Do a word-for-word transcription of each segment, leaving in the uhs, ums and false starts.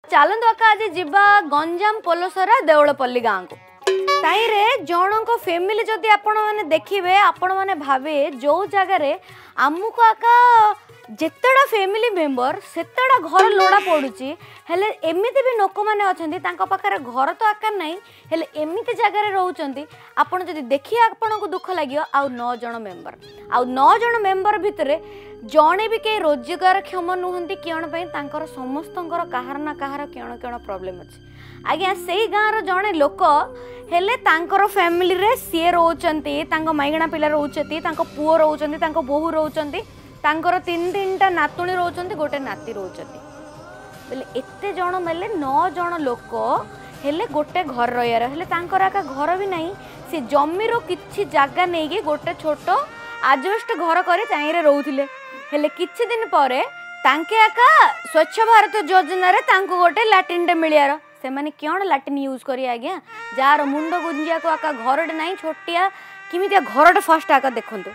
चलतु आका आज जीवा गंजाम पोलसरा देवलपल्ली गाँव को ताईरे जनक फैमिली जदि आपण माने देखिबे आपण माने भाबे जो जगह आमको आका जेतेड़ा फैमिली मेंबर सेतेड़ा घर लोड़ा पड़ुची हेले एमिति भी लोक माने अछंती तांको पाखरे घर तो आकार नहीं हेले एमिति जगह रे रहउचंती आपण जदि देखि आपण को दुख लागियो आ नौ जण मेंबर आ नौ जण मेंबर भितरे जणे भी के रोजगार क्षम नुहंती कियण पई तांकर समस्तंकर कहार ना कहार कियण कियण प्रॉब्लम अछि आज्ञा से गाँव रो जणे लोक हेले तांकर फैमिली रे सी रोचंती तांको माइगणा पिला रोचंती तांको पुओ रोचंती तांको बोहू रोचंती तांकर तीन तीनटा नातुणी रोचंती गोटे नाती रोचंती बेले एते जण मेले नौ जण लोक हेले गोटे घर रहियार हेले तांकर आका घर भी नहीं से जमीरो किछि जागा नेगी गोटे छोटो आजबेस्ट घर करे चाइरे रहउथिले हेले किछि दिन परे तांके आका स्वच्छ भारत योजना रे तांको गोटे लैट्रिन टे मिलियार से माने क्यों लैट्रिन यूज करी आज्ञा जार मुंड गुंजिया को आका घरटे नहीं छोटिया किमितिया घरटे फर्स्ट आका देखंतु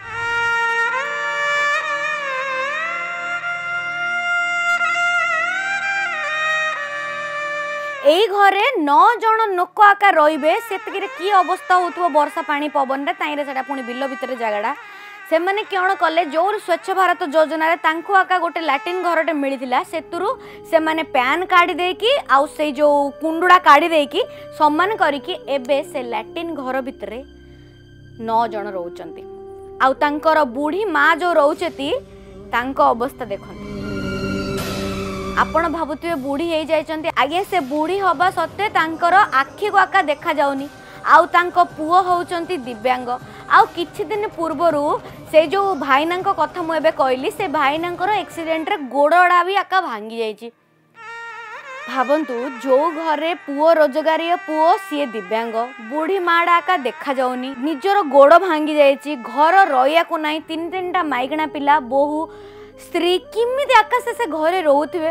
एई घरे नौ जण लोक आका रहिबे सेतकिरे की अवस्था होतबो वर्षा पानी पवन रे ताइरे सेटा पुनी बिल्लो भितरे जागाडा से माने क्यों कले जो स्वच्छ भारत योजना रे तांको आका गोटे लैट्रिन घरटे मिलिथिला सेतुरु से माने पैन काढी देकी आउ से जो कुंडुडा काढी देकी सम्मान करिकी एबे से लैट्रिन घर भितरे नौ जण रहउचंती आउ तांकर बूढ़ी माँ जो रहउचती तांको अवस्था देखंती आपण भाबुथिबे बूढ़ी हेई जाइचंती आगे से बूढ़ी हबा सत्ते तांकर आखि को आका देखा जाउनी आउ तांको पुओ होउचंती दिव्यांग आउ किछि दिन पूर्वरु से जो भाईनांक कथा मु एबे कहली से भाईनांकर एक्सीडेंट रे गोड़ड़ा भी आका भांगी जाइची भाबंतु जो घरे पुओ रोजगारी पुओ सी दिव्यांग बूढ़ी माड़ा आका देखा जाउनी निजर गोड़ भांगी जाइची घर रहिया को नाही तीन तीनटा माइगणा पिला बोहू स्त्री किमिति आकाश से घरे रहउथिबे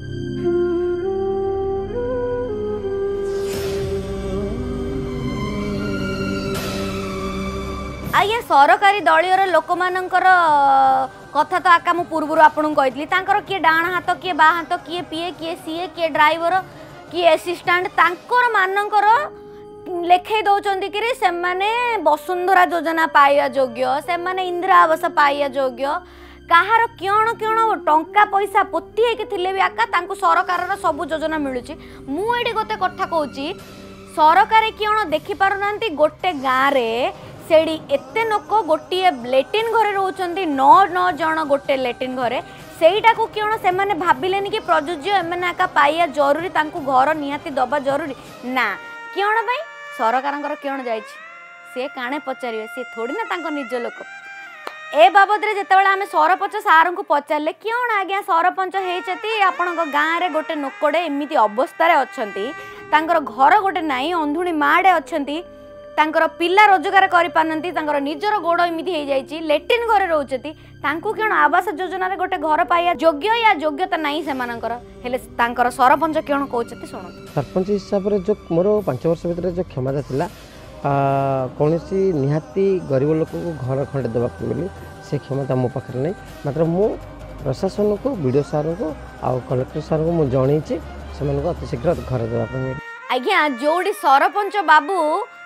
आज्ञा सरकारी दलियर लोक मानकर कथा तो आका मु पूर्व आपन कहली तांकर किए डाण हाथ किए बा हाथ किए पीए किए सीए किए ड्राइवर किए असिस्टेंट तांकर मानकर लेखे दौरान कि से माने वसुंधरा योजना पाइया योग्य से माने इंदिरा आवास पाइया योग्य कहार क्यों क्यों टंका पैसा पोती होते भी आका तांको सरकार सब योजना मिलूची मुझे गोटे कथा कहूँ सरकार क्यों देखी पारना गोटे गाँव रे सेड़ी एते लोक गोटे लैट्रिन घरे रोचंती नौ नौ जन गोटे लैट्रिन घरे सेटा को क्यों से माने भाबिलेनी कि प्रयोज्य एमने आका पाइया जरूरी तांको घर निहाती दबा जरूरी ना क्यों भाई सरकार क्यों जाइए सी काणे पचारे सी थोड़ी ना तांको निज लोक ए बाबद रे जेतेबेले आमे सरपंच सार को पचारले क्यों आज्ञा सरपंच हेचती आपण गाँव रे गोटे नोकड़े एमिति अवस्था रे अछंती तांकर घर गोटे नाई अंधुणी माड़े अछंती तांकर पिला रोजगार करि पानंती तांकर निजर गोड़ एमिति हे जाइची लैट्रिन घरे रहउचती तांको क्यों आवास योजना रे गोटे घर पाइया योग्य या योग्यता नाही से मानकर हेले तांकर सरपंच क्यों कहउचती सुनो सरपंच हिसाब रे जो मोर पाँच वर्ष भीतर जो क्षमता थिला कौन सी निहाती गरीब लोक को घर खंडे देवा बोली से क्षमता मो पाखे नहीं मात्र मु प्रशासन को वीडियो सार को आउ कलेक्टर सार को मुझे जनईचे से अति शीघ्र घर देवा आज्ञा जोड़ी सरपंच बाबू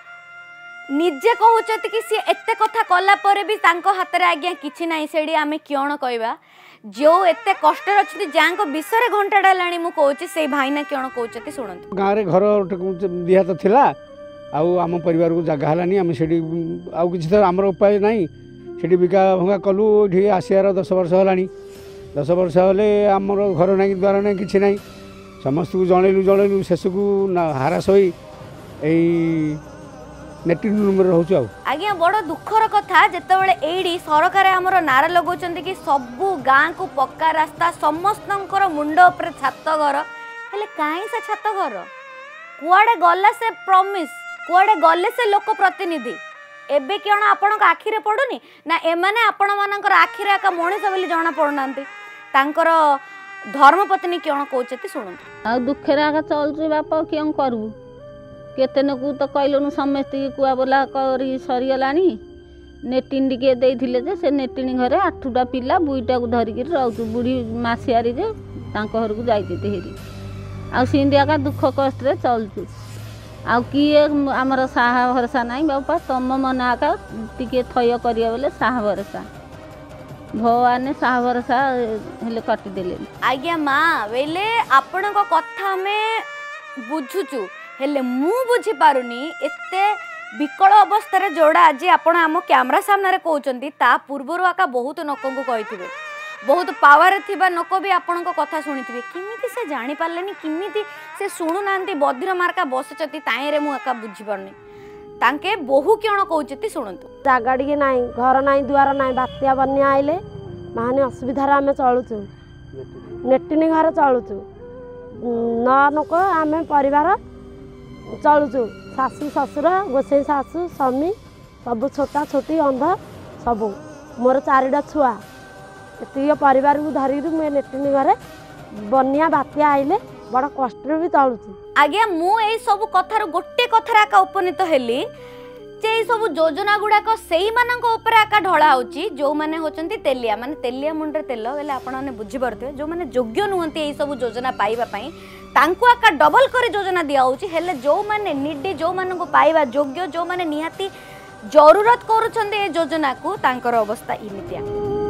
निजे कहते कि सी एते कथा कला परे भी तांको हाथ रे आज्ञा किछि नाही सेडी आमे क्यों कहबा जो एते कष्ट अछि जांको विषय घंटा डालाणी मु कहूची से भाईना क्यों कहउचती सुनंतु गाँव रे घर दिया तो थिला आउ आम परिवार को जगह हलानी आम से आउ किसी तो आमर उपाय नहीं से बिका भंगा कलु ये आसार दस वर्ष है दस वर्ष हेले आमर घर ना द्वार ना कि ना समस्त को जनइलु जनइलु शेष को हारास हो नेटिन रूम रोचु आज्ञा बड़ दुखर कथा जेतेबेले एडी सरकार हमर नारा लगौचंती कि सबु गाँ को पक्का रास्ता समस्तंकर मुंड ऊपर छात घर हेले काई से छात घर कुआडे गला से प्रॉमिस कुआडे गले से लोक प्रतिनिधि एबे क्यों आपण आखिरे पड़ुनी ना एमाने आपण मानकर आखिरे आका मनीष बोली जना पड़ुनांती तांकर धर्मपत्नी क्यों कहते शुणु आ दुखे आका चलुची बाप क्यों करू केतन को तो कहलुनु समस्त कुआ बोला कर सरीगलानी नेटिन टिके देइथिले जे से नेटिन घरे आठटा पिला बुईटा को धरिक रहउछु बुढ़ी मासियारी जे तांको घर को जाइते हेरी ଆଉ ସେମିତି ଏକା ଦୁଃଖ କଷ୍ଟରେ ଚଳୁଛୁ। ଆଉ କିଏ ଆମର ସାହା ଭରସା ନାହିଁ ବାପା, ତମ ମନ ଏକା ଟିକେ ଥୟ କରିବ ବୋଲେ ସାହା ଭରସା, ଭଗବାନ ସାହା ଭରସା ହେଲେ କାଟିଦେଲେ। ଆଜ୍ଞା ମା ବୋଇଲେ ଆପଣଙ୍କ କଥା ଆମେ ବୁଝୁଛୁ, ହେଲେ ମୁଁ ବୁଝିପାରୁନି ଏତେ ବିକଳ ଅବସ୍ଥାରେ ଯୋଉଟା ଆଜି ଆପଣ ଆମ କ୍ୟାମେରା ସାମ୍ନାରେ କହୁଛନ୍ତି ତା ପୂର୍ବରୁ ଆକା ବହୁତ ଲୋକଙ୍କୁ କହିଥିବେ, ବହୁତ ପାୱାର ଥିବା ଲୋକ ବି ଆପଣଙ୍କ କଥା ଶୁଣିଥିବେ, କେମିତି ସେ ଜାଣିପାରିଲେନି, କେମିତି ସେ ଶୁଣୁନାହାନ୍ତି, ବଧିର ମାର୍କା ବସିଛନ୍ତି ତାଇଁରେ ମୁଁ ଏକା ବୁଝିପାରୁନି। ତାଙ୍କେ ବହୁ କିଣ କହୁଛନ୍ତି ଶୁଣନ୍ତୁ। ଜାଗା ଟିକେ ନାହିଁ, ଘର ନାହିଁ, ଦୁଆର ନାହିଁ, ବାତ୍ୟା ବନ୍ୟା ଆଇଲେ ମାନେ ଅସୁବିଧାରେ ଆମେ ଚଳୁଛୁ, ନେଟିନି ଘର ଚଳୁଛୁ, ନଅ ଲୋକ ଆମେ ପରିବାର ଚଳୁଛୁ, ଶାଶୁ ଶ୍ୱଶୁର ଗୋସେଇ ଶାଶୁ ସ୍ୱାମୀ ସବୁ ଛୋଟା ଛୋଟି ଅନ୍ଧ ସବୁ, ମୋର ଚାରିଟା ଛୁଆ, ଏତିକି ପରିବାରକୁ ଧରିକି ମୁଁ ଏ ନେଟିନି ଘରେ ବନ୍ୟା ବାତ୍ୟା ଆଇଲେ ବଡ଼ କଷ୍ଟରେ ବି ଚଳୁଛି। ଆଜ୍ଞା ମୁଁ ଏଇ ସବୁ କଥାରୁ ଗୋଟେ କଥାରେ ଆକା ଉପନୀତ ହେଲି ଯେ ଏଇ ସବୁ ଯୋଜନା ଗୁଡ଼ାକ ସେଇମାନଙ୍କ ଉପରେ ଆକା ଢଳା ହେଉଛି ଯେଉଁମାନେ ହେଉଛନ୍ତି ତେଲିଆ, ମାନେ ତେଲିଆ ମୁଣ୍ଡରେ ତେଲ ବୋଲେ ଆପଣମାନେ ବୁଝିପାରୁଥିବେ, ଯେଉଁମାନେ ଯୋଗ୍ୟ ନୁହନ୍ତି ଏଇ ସବୁ ଯୋଜନା ପାଇବା ପାଇଁ ତାଙ୍କୁ ଆକା ଡବଲ କରି ଯୋଜନା ଦିଆହେଉଛି, ହେଲେ ଯେଉଁମାନେ ନିଡି, ଯେଉଁମାନଙ୍କୁ ପାଇବା ଯୋଗ୍ୟ, ଯେଉଁମାନେ ନିହାତି ଜରୁରତ କରୁଛନ୍ତି ଏ ଯୋଜନାକୁ ତାଙ୍କର ଅବସ୍ଥା ଏମିତିଆ।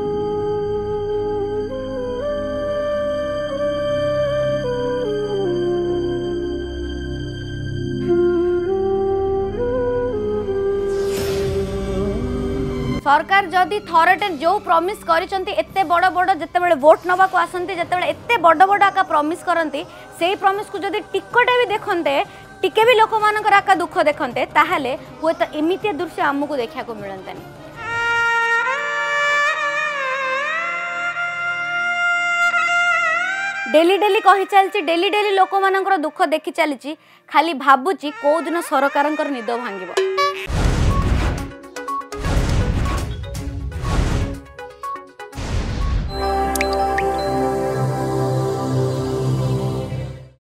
सरकार जदि थरटे जो प्रमिस करिसंती एते बड़ बड़ जेतेबेले वोट नबाकू आसंती जेतेबेले एते बड़ बड़ आका प्रमिस करंती सेही प्रमिस को जदि टिकटे भी देखंते टिके भी लोक मानकर आका दुख देखंते ताहाले हुए तो एमितिया दृश्य आमको देखा को मिलंतानी। डेली डेली कही चलची, डेली डेली लोक मानकर दुख देखी चलची, खाली भाबुची को दिन सरकारंकर निद भांगिबो।